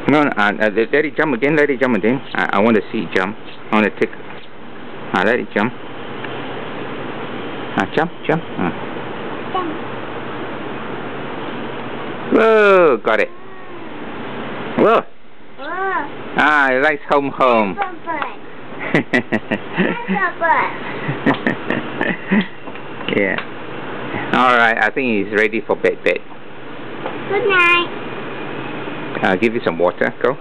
No, let it jump again. Let it jump again. I want to see it jump. I want to take. Let it jump. Jump. Jump. Whoa, got it. Whoa. Whoa. It likes home. Yeah. Alright, I think he's ready for bed. Good night. Give you some water. Go.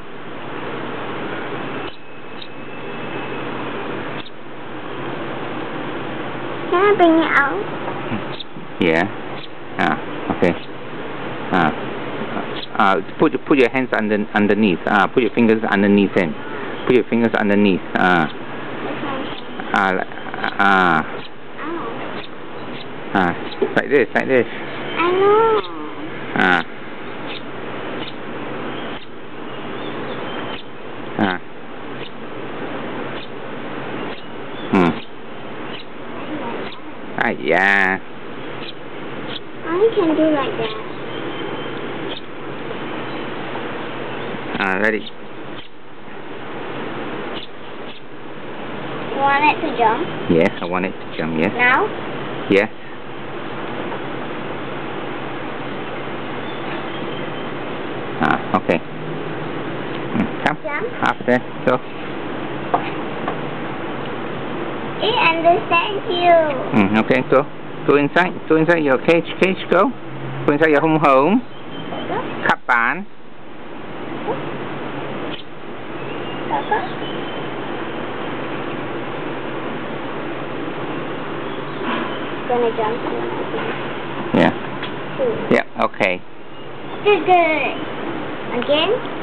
Can I bring it out? Yeah. Okay. Put your hands underneath. Put your fingers underneath him. Put your fingers underneath. Like this. I know. Yeah. I can do like that. Let it. You want it to jump? Yes, I want it to jump. Yes. Now? Yes. Okay. Come. Jump. Up there. Go. It understands you. Okay, go. Go inside. Go inside your cage. Go. Go inside your home. Go. ขับ bán. Go. Gonna jump again. Yeah. Yeah. Okay. Good. Again.